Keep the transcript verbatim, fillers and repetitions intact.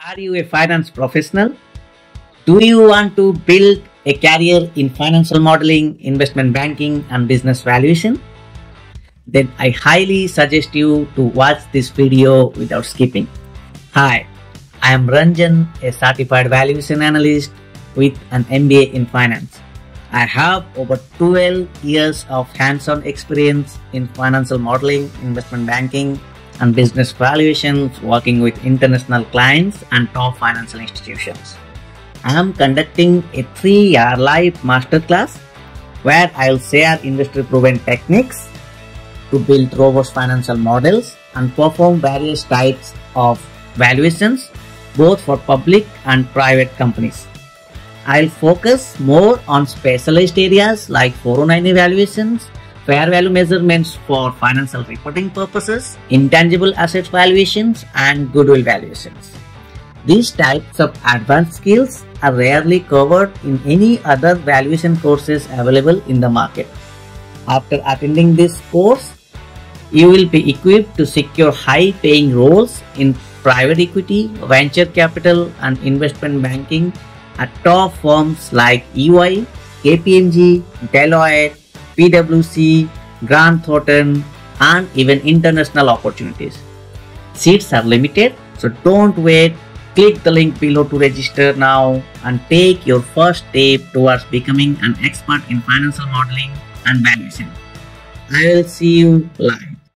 Are you a finance professional? Do you want to build a career in financial modeling, investment banking, and business valuation? Then I highly suggest you to watch this video without skipping. Hi, I am Ranjan, a certified valuation analyst with an M B A in finance. I have over twelve years of hands-on experience in financial modeling, investment banking, and business valuations, working with international clients and top financial institutions. I am conducting a three-year live masterclass where I will share industry-proven techniques to build robust financial models and perform various types of valuations both for public and private companies. I'll focus more on specialized areas like four oh nine evaluations, fair value measurements for financial reporting purposes, intangible assets valuations, and goodwill valuations. These types of advanced skills are rarely covered in any other valuation courses available in the market. After attending this course, you will be equipped to secure high-paying roles in private equity, venture capital, and investment banking at top firms like E Y, K P M G, Deloitte, P W C, Grant Thornton, and even international opportunities. Seats are limited, so don't wait. Click the link below to register now and take your first step towards becoming an expert in financial modeling and valuation. I will see you live.